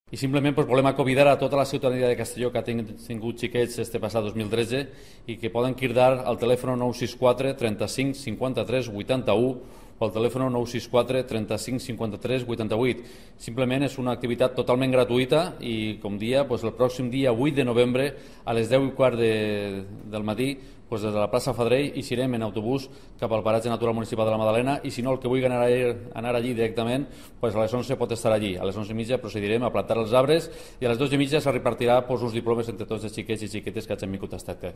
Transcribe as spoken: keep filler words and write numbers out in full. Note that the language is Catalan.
I simplement doncs, volem convidar a tota la ciutadania de Castelló que ha tingut xiquets este passat dos mil tretze i que poden cridar al telèfon nou sis quatre trenta-cinc cinquanta-tres vuitanta-u o al telèfon nou sis quatre trenta-cinc cinquanta-tres vuitanta-vuit. Simplement és una activitat totalment gratuïta i, com dia, doncs, el pròxim dia vuit de novembre a les deu i quart de, del matí doncs, des de la plaça Fadrell eixirem en autobús cap al paratge natural municipal de la Madalena i si no, el que vulgui anar, anar allí directament, doncs, a les onze pot estar allí. A les onze i mitja procedirem a plantar els arbres i a les dotze i mitja se repartirà doncs, uns diplomes entre tots els xiquets i xiquetes que hagin vingut a estar.